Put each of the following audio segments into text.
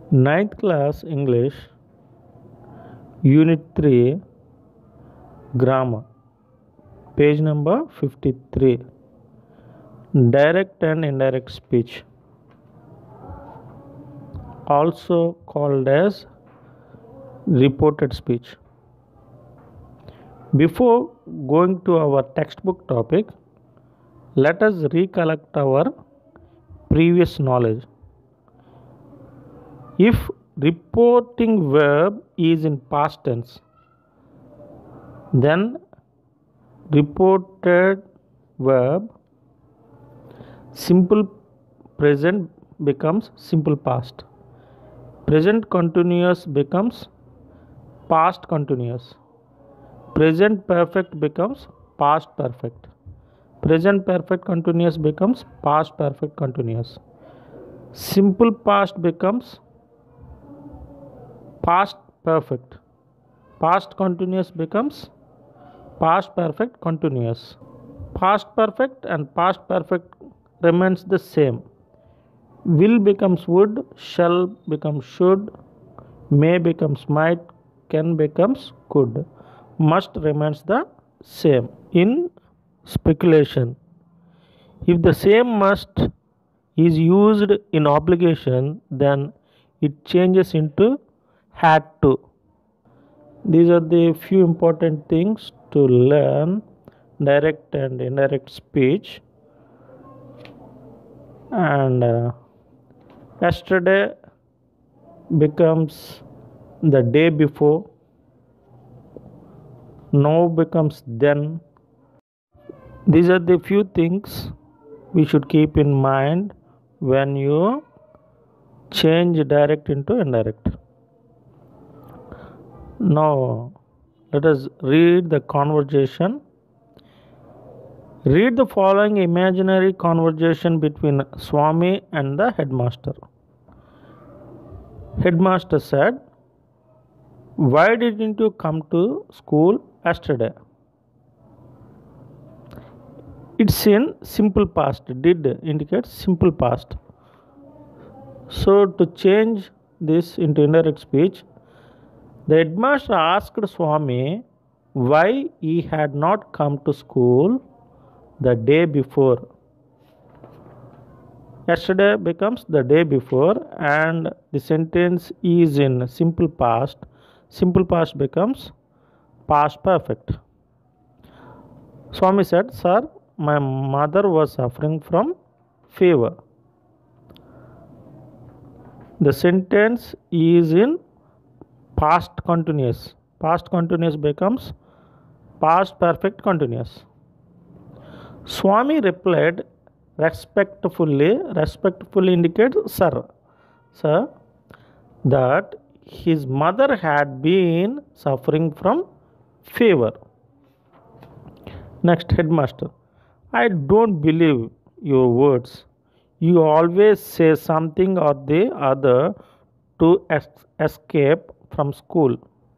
Ninth class English, Unit 3, Grammar, page number 53. Direct and indirect speech, also called as reported speech. Before going to our textbook topic, let us recollect our previous knowledge. If reporting verb is in past tense, then reported verb simple present becomes simple past. Present continuous becomes past continuous. Present perfect becomes past perfect. Present perfect continuous becomes past perfect continuous. Simple past becomes past perfect. Past continuous becomes past perfect continuous. Past perfect and past perfect remains the same. Will becomes would, shall becomes should, may becomes might, can becomes could. Must remains the same. In speculation, if the same must is used in obligation, then it changes into had to. These are the few important things to learn direct and indirect speech. And yesterday becomes the day before, now becomes then. These are the few things we should keep in mind when you change direct into indirect. Now let us read the conversation. Read the following imaginary conversation between Swami and the headmaster. Headmaster said, "Why didn't you come to school yesterday?" It's in simple past. Did indicates simple past. So to change this into indirect speech, the headmaster asked Swami why he had not come to school the day before. Yesterday becomes the day before, and the sentence is in simple past. Simple past becomes past perfect. Swami said, "Sir, my mother was suffering from fever." The sentence is in past continuous. Past continuous becomes past perfect continuous. Swami replied respectfully. Respectfully indicates sir. Sir, that his mother had been suffering from fever. Next, headmaster. I don't believe your words. You always say something or the other to escape from school.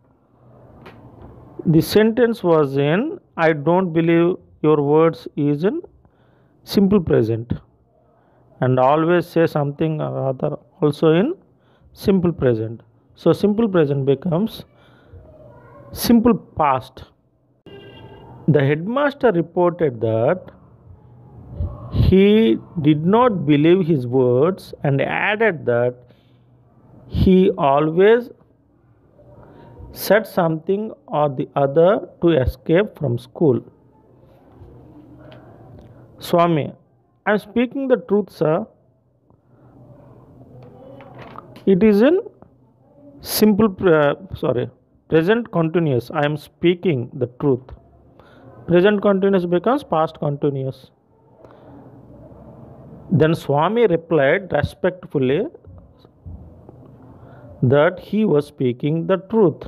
The sentence was in I don't believe your words is in simple present, and always say something or other also in simple present. So simple present becomes simple past. The headmaster reported that he did not believe his words and added that he always said something or the other to escape from school. Swami, I am speaking the truth, sir. It is in present continuous. I am speaking the truth. Present continuous becomes past continuous. Then Swami replied respectfully that he was speaking the truth.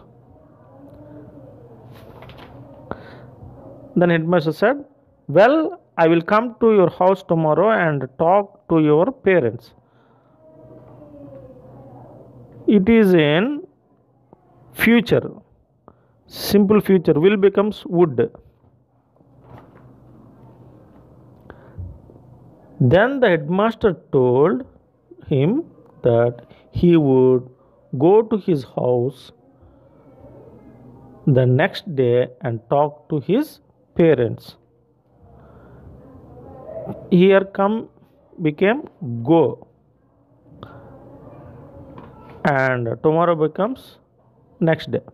Then headmaster said, "Well, I will come to your house tomorrow and talk to your parents." It is in future. Simple future. Will becomes would. Then the headmaster told him that he would go to his house the next day and talk to his parents. Here come became go, and tomorrow becomes next day.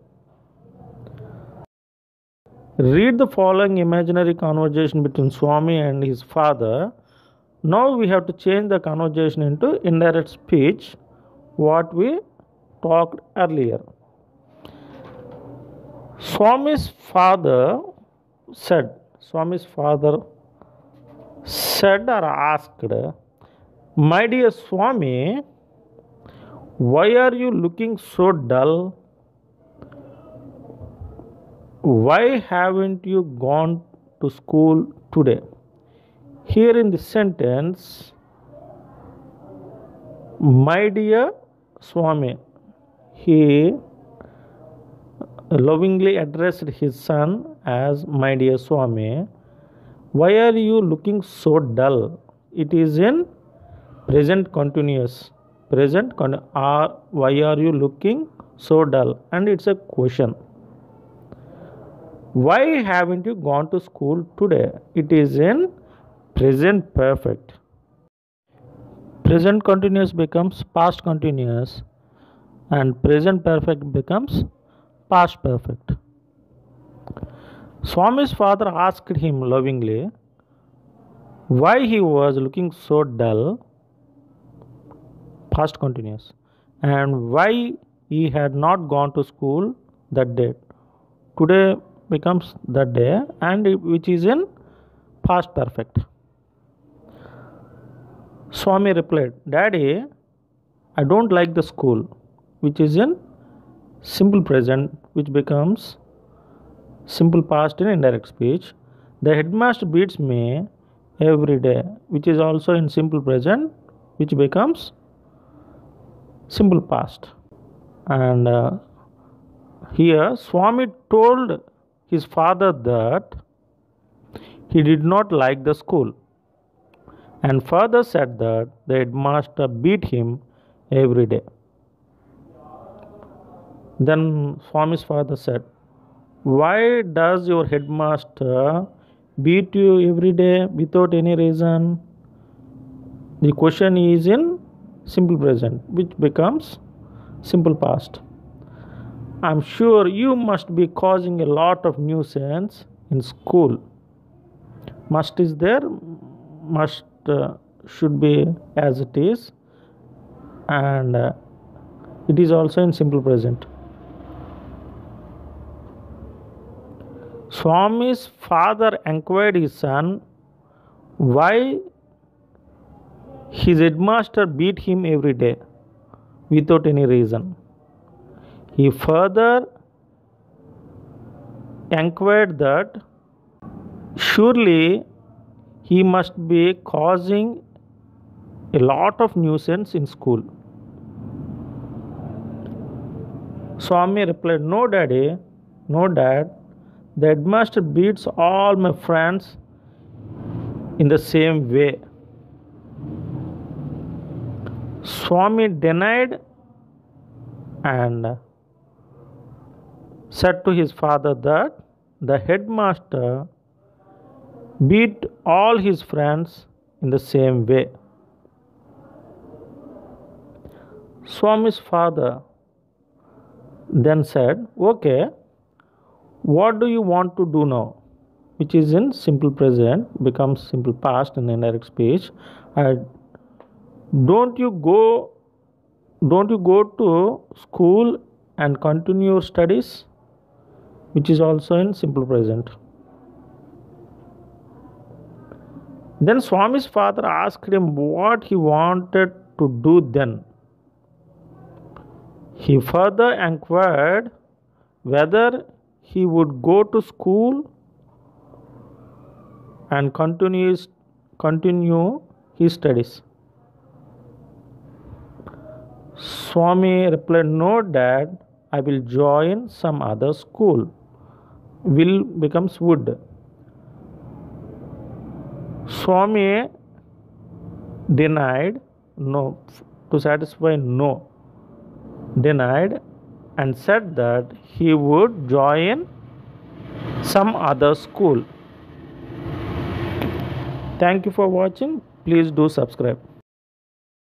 Read the following imaginary conversation between Swami and his father. Now we have to change the conversation into indirect speech, what we talked earlier. Swami's father Swami's father said or asked, "My dear Swami, why are you looking so dull? Why haven't you gone to school today?" Here in the sentence, my dear Swami, he lovingly addressed his son as my dear Swami. Why are you looking so dull? It is in present continuous. Why are you looking so dull? And it's a question. Why haven't you gone to school today? It is in present perfect. Present continuous becomes past continuous, and present perfect becomes past perfect. Swami's father asked him lovingly why he was looking so dull, past continuous, and why he had not gone to school that day. Today becomes that day, and which is in past perfect. Swami replied, "Daddy, I don't like the school," which is in simple present, which becomes simple past in indirect speech. The headmaster beats me every day, which is also in simple present, which becomes simple past. And here Swami told his father that he did not like the school, and further said that the headmaster beat him every day. Then Swami's father said, "Why does your headmaster beat you every day without any reason?" The question is in simple present, which becomes simple past. "I'm sure you must be causing a lot of nuisance in school." Must is there, must should be as it is, and it is also in simple present. Swami's father inquired his son why his headmaster beat him every day without any reason. He further inquired that surely he must be causing a lot of nuisance in school. Swami replied, "No, Daddy, no, Dad. The headmaster beats all my friends in the same way." Swami denied and said to his father that the headmaster beat all his friends in the same way. Swami's father then said, "Okay, what do you want to do now?" Which is in simple present, becomes simple past in indirect speech. Don't you go to school and continue your studies? Which is also in simple present. Then Swami's father asked him what he wanted to do then. He further inquired whether he would go to school and continue his studies. Swami replied, "No, Dad, I will join some other school." Will becomes would. Swami denied, no, to satisfy no. denied and said that he would join some other school. Thank you for watching. Please do subscribe.